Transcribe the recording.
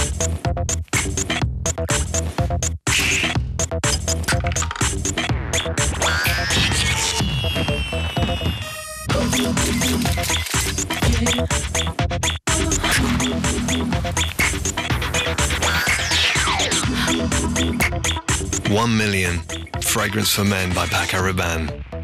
1 Million, Fragrance for Men by Paco Rabanne.